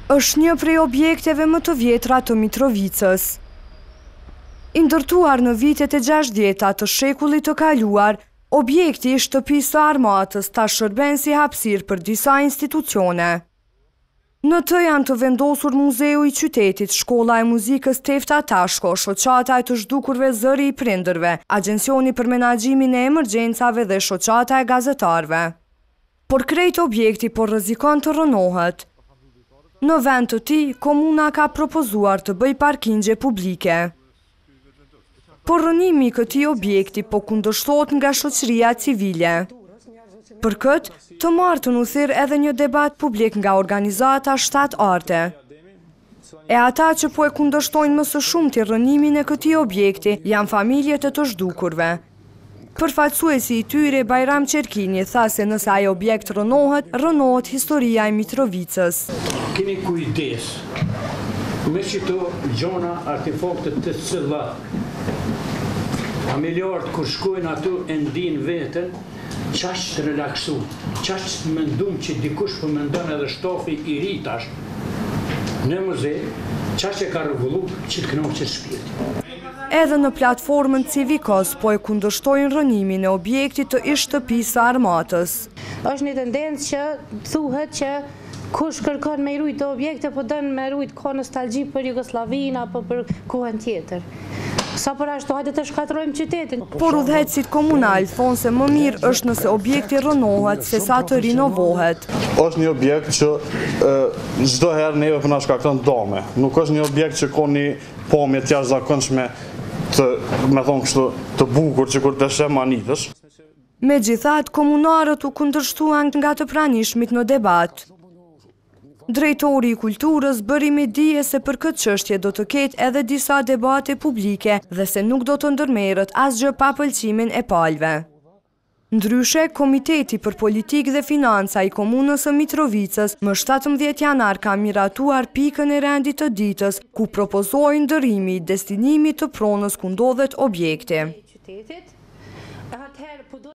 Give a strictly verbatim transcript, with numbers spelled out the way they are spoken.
është një prej objekteve më të vjetra të Mitrovicës. I ndërtuar në vitet e gjashtëdhjetë të shekullit të kaluar, objekti i shtëpisë së armatës tash shërben si hapësirë për disa institucione. Në të janë të vendosur Muzeu i Qytetit, Shkolla e Muzikës Tefta Tashko, Shoqata e të zhdukurve Zëri i Prindërve, Agjencioni për Menaxhimin e Emergjencave dhe Shoqata e Gazetarëve. Por krejt objekti po rrezikon të rënohet. Në vend të tij, komuna ka propozuar të bëjë parkingje publike. Por rënimi i këtij objekti po kundërshtohet nga shoqëria civile. Për këtë, të martën u thirr edhe një debat publik nga organizata Shtat Arte. E ata që po e kundërshtojnë më së shumti rënimin e këtij objekti janë familjet e të zhdukurve. Përfaqësuesi i tyre Bajram Qerkini tha se nëse ai objekt rënohet, rënohet historia e Mitrovicës. Keni kujdes me qito gjona artefakte të cilat familjarët kur shkojnë aty e ndin veten, qaq të relaksu, qaq të mendum që dikush për mendon edhe shtofi i ri tash në muze, qaq e ka rregullu që të kënaqet shpirti. Edhe në platformën Civikos po e kundërshtojnë rënimin e objektit të ish shtëpisë së armatës. Është një tendencë që thuhet që kush kërkon me rujt objekte, po dën me rujt ka nostalgji për Jugosllavinë apo për kohën tjetër. Sa për ashtu hajde të shkatrojmë qytetin. Por udhëheqësit komunal thonë se më mirë është nëse objekti rënohet se sa të rinovohet. Është një objekt që çdo herë neve po na shkakton dome. Nuk është një objekt që ka një pamje të jashtëzakonshme të, me thonë kështu, të bukur që kur të shem manitësh. Megjithatë, komunarët u kundërshtuan nga të pranishmit në debat. Drejtori i kulturës bëri me dije se për këtë çështje do të ketë edhe disa debate publike dhe se nuk do të ndërmerret asgjë pa pëlqimin e palëve. Ndryshe, Komiteti për Politikë dhe Financa i Komunës së Mitrovicës më shtatëmbëdhjetë janar ka miratuar pikën e rendit të ditës, ku propozojnë ndërrimi i destinimit të pronës ku ndodhet objekti.